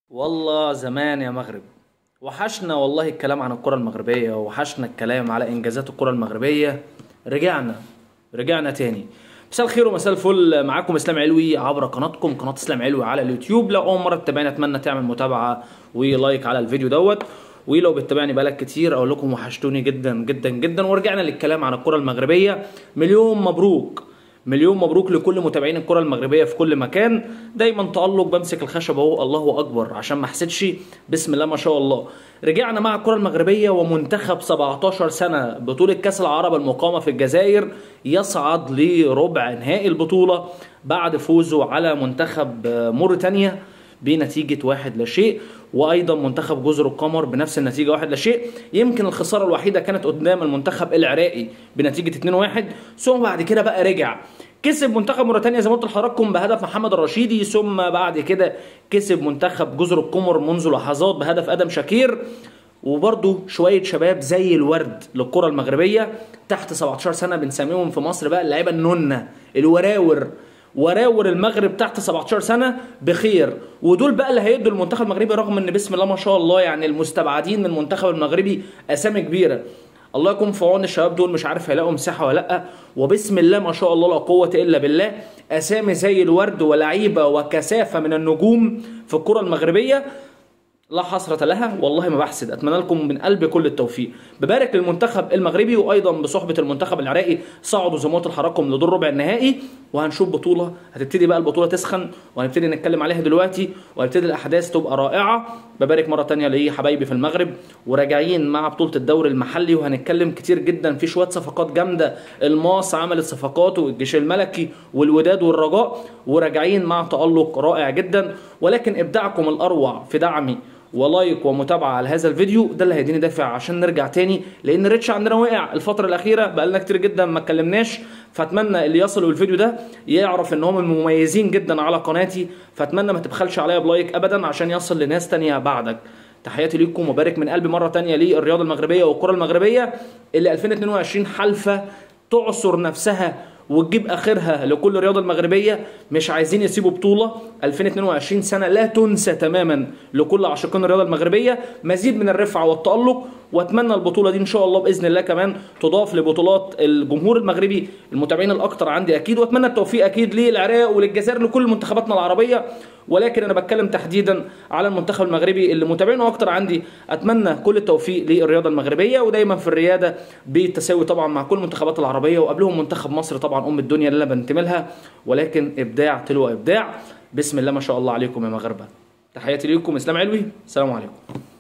والله زمان يا مغرب. وحشنا والله الكلام عن الكرة المغربية، وحشنا الكلام على إنجازات الكرة المغربية. رجعنا تاني. مساء الخير ومساء الفل، معاكم إسلام علوي عبر قناتكم قناة إسلام علوي على اليوتيوب. لو أول مرة تتابعني أتمنى تعمل متابعة ولايك على الفيديو دوت. ولو بتتابعني بقالك كتير أقول لكم وحشتوني جدا جدا جدا. ورجعنا للكلام عن الكرة المغربية. مليون مبروك، مليون مبروك لكل متابعين الكرة المغربية في كل مكان. دايما تألق، بمسك الخشب اهو الله اكبر عشان ما احسدش. بسم الله ما شاء الله. رجعنا مع الكرة المغربية ومنتخب 17 سنة بطولة كأس العرب المقامة في الجزائر يصعد لربع نهائي البطولة بعد فوزه على منتخب موريتانيا بنتيجة 1-0، وايضا منتخب جزر القمر بنفس النتيجه 1-0. يمكن الخساره الوحيده كانت قدام المنتخب العراقي بنتيجه 2-1. ثم بعد كده بقى رجع كسب منتخب موريتانيا زي ما قلت لحضراتكم بهدف محمد الرشيدي، ثم بعد كده كسب منتخب جزر القمر منذ لحظات بهدف ادم شاكير. وبرده شويه شباب زي الورد للكره المغربيه تحت 17 سنه بنسميهم في مصر بقى اللعيبه النونه وراور المغرب تحت 17 سنه بخير. ودول بقى اللي هيدوا المنتخب المغربي، رغم ان بسم الله ما شاء الله يعني المستبعدين من المنتخب المغربي اسامي كبيره. الله يكون في عون الشباب دول، مش عارف هيلاقوا مساحه ولا لا. وبسم الله ما شاء الله لا قوه الا بالله، اسامي زي الورد ولعيبه وكثافه من النجوم في الكره المغربيه لا حسرة لها. والله ما بحسد، اتمنى لكم من قلبي كل التوفيق. ببارك للمنتخب المغربي، وايضا بصحبة المنتخب العراقي صعدوا زي ما قلت لحضراتكم لدور ربع النهائي. وهنشوف بطولة هتبتدي بقى البطولة تسخن، وهنبتدي نتكلم عليها دلوقتي، وهتبتدي الاحداث تبقى رائعة. ببارك مرة تانية لحبايبي في المغرب، وراجعين مع بطولة الدوري المحلي، وهنتكلم كتير جدا في شوية صفقات جامدة. الماس عملت صفقات، والجيش الملكي والوداد والرجاء، وراجعين مع تألق رائع جدا. ولكن ابداعكم الاروع في دعمي ولايك ومتابعه على هذا الفيديو ده اللي هيديني دافع عشان نرجع تاني، لان الريتش عندنا وقع الفتره الاخيره، بقالنا كتير جدا ما اتكلمناش. فاتمنى اللي يصلوا الفيديو ده يعرف ان هم مميزين جدا على قناتي، فاتمنى ما تبخلش عليا بلايك ابدا عشان يصل لناس تانية بعدك. تحياتي ليكم، وبارك من قلبي مره تانية للرياضه المغربيه والكره المغربيه اللي 2022 حالفه تعصر نفسها وتجيب اخرها لكل الرياضه المغربيه. مش عايزين يسيبوا بطوله. 2022 سنه لا تنسى تماما لكل عاشقين الرياضه المغربيه. مزيد من الرفعه والتالق، واتمنى البطوله دي ان شاء الله باذن الله كمان تضاف لبطولات الجمهور المغربي المتابعين الاكثر عندي اكيد. واتمنى التوفيق اكيد للعراق وللجزائر لكل منتخباتنا العربيه، ولكن انا بتكلم تحديدا على المنتخب المغربي اللي متابعينه اكتر عندي. اتمنى كل التوفيق للرياضه المغربيه، ودايما في الرياده بالتساوي طبعا مع كل المنتخبات العربيه، وقبلهم منتخب مصر طبعا ام الدنيا اللي انا بنتمي لها. ولكن ابداع تلو ابداع. بسم الله ما شاء الله عليكم يا مغاربه. تحياتي ليكم، اسلام علوي، السلام عليكم.